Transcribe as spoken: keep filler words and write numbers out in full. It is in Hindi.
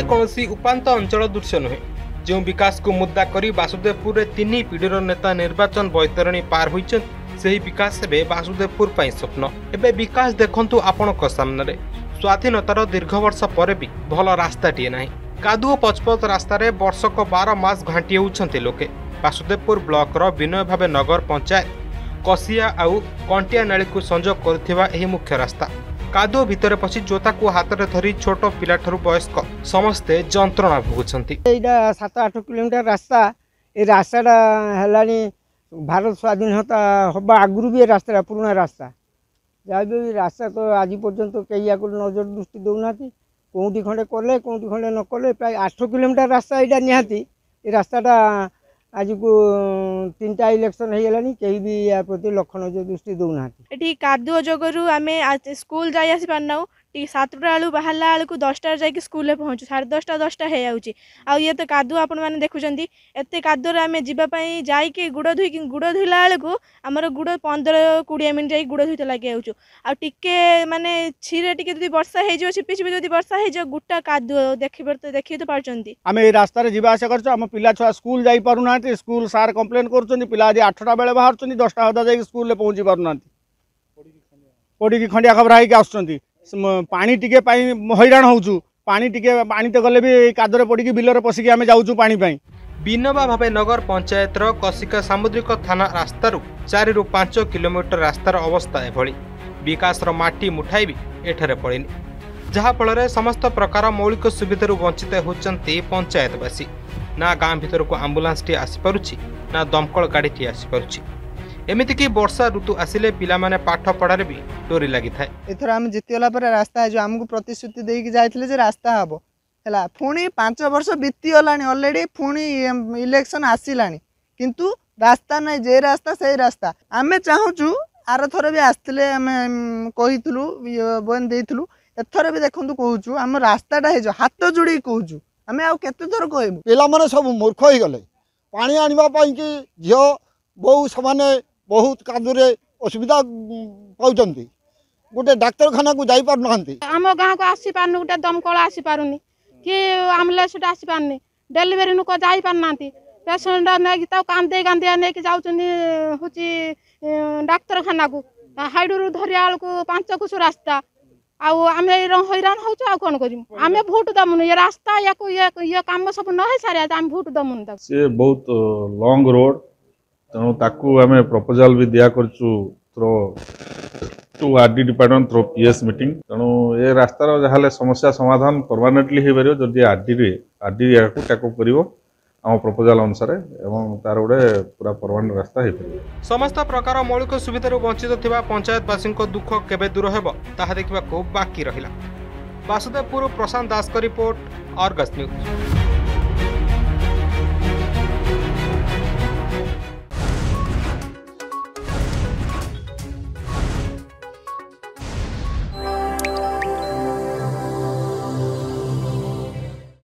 कौन उपात अंचल दृश्य नुहे जो विकास को मुद्दा करी बासुदेवपुर में तीन पीढ़ीर नेता निर्वाचन बैतरणी पार होइछन सेही विकास एबे बासुदेवपुर पई स्वप्न। एबे विकास देखंतु आपनक सामने स्वाधीनतार दीर्घ वर्ष पर भी भल रास्ताटीए नाही। कादुओ पचपच रास्तार वर्षक बार मास घाटी होउछन्ते लोके। बासुदेवपुर ब्लॉकर विनय भावे नगर पंचायत कसिया आउ कंटिया नाली को संजोग करथिबा एही मुख्य रास्ता कादुओ भितर पसी जोता को हाथ में धरी छोट पिला ठरू वयस्क समस्ते जंत्रणा भोगुछन्ति। एइडा सात आठ किलोमीटर रास्ता ए रास्ताटा हेलानी भारत स्वाधीनता हवा आगुरी भी रास्ता पुराना रास्ता जहाँ भी रास्ता तो आज पर्यंत कई या नजर दृष्टि दौना कौटी खंडे कले कौटी खंडे न कले प्राय आठ किलोमीटर रास्ता यहाँ निहाती ए रास्ताटा आज को तीन टा इलेक्शन हो गलानी कहीं भी या प्रति लक्ष नजर दृष्टि दौना ये कादुओ जगरू आम स्कूल जाई आसी पारना सातटा बेलू बाहर बेलू दसटा जाकि स्कूल पहुँचू साढ़े दसटा दसटा हो जाऊँगी आ ये तो कादुओ आपण मैंने देखुं एत कादुओ आम जावाई जाकि गुड़ धुई गुड़ धुला बेलू आमर गुड़ पंदर कोड़े मिनट जा गुड़ धुईते लगे जाऊँ आ टिके माने छीरे टिके जदि वर्षा हो छिपी छिपी जदि वर्षा हो गोटा कादुओ देखिए तो देखिए तो पार्टी आम ये रास्तार जावास कर पिला छुआ स्कूल जाई पारुना स्कूल सार कंप्लेन कर पिला आज आठटा बेले बाहर दसटा हदा जा स्कूल पहुँची पारना पड़ी खंडिया खबर होगी आसुँच पानी टिके हैरान होचु पानी टिके पानी तो गले भी कादरे पड़ी बिलर पशिकी आम जाऊँ पानी पाई। विनोबा भावे नगर पंचायतर कसिका सामुद्रिक थाना रास्तारू चारि रु पांच किलोमीटर रास्तार अवस्था एभली विकास माटी मुठाई भी एठारे पड़ेनी जहा फल समस्त प्रकार मौलिक सुविधार वंचित होती पंचायतवासी। ना गाँ भीतर को आंबुलांस टी आसी पारुछि ना दमकल गाड़ी टी आसी पारुछि। एमिति कि वर्षा ऋतु आसिले पिला माने पाठ पढ़ारे भी डोरी लगी थाए। एथर आम जीतीगला पर रास्ता है जो आमको प्रतिश्रुति देके जाइथिले जे रास्ता हबो हला पुणी पांच वर्ष बीती गलानी ऑलरेडी पुणी इलेक्शन आसिलानी किंतु रास्ता नहीं जे रास्ता सही रास्ता आमे चाहूचु आर थर भी आस्तिले आमे कहितलु बन देइतलु एथर भी देखंतु कहूचु आम रास्ताटा हे जो हाथ जोड़ी कहूचु आमे आ केते थर कहबु पिला माने सब मूर्ख होई गले पानी आनिबा पई कि झियो बहु समाने बहुत कादुरे असुविधा पाउचंती गोटे डाक्तरखाना को जाई पार नहंती आम गाँ को आसी पारनु गोटे दमकल आसी पारुनी कि एम्बुलेंस आसी पारनी डेलीवरी नुक जाई पारनांती पेशेंट नेकी ता कांदे कांदे नेकी जाउचनी होची डाक्तरखाना को हाइडुरु धरिया को पांच कुछ रास्ता आउ आम हैरान होचु आ कोन करिम आम भोट दमुन ये रास्ता या को ये ये काम सब न है सारे आम भोट दमुन ता से बहुत लॉन्ग रोड तेणु ताकू आम प्रपोजाल भी दिया करछु through to RD department through PS meeting तेणु ये रास्तार जहाँ समस्या समाधान परमानेंटली हो पार जदि आरडी रे आरडी या टेकअप करिवो आम प्रपोजाल अनुसार एवं तार गोटे पूरा परमानेंट रास्ता हो पार। समस्त प्रकार मौलिक सुविधार वंचित थिबा पंचायतवासी दुख केबे दूर हेबो ताहा देखिबाको बाकी रहिला। वासुदेवपुर प्रशांत दास का रिपोर्ट, आर्गस न्यूज।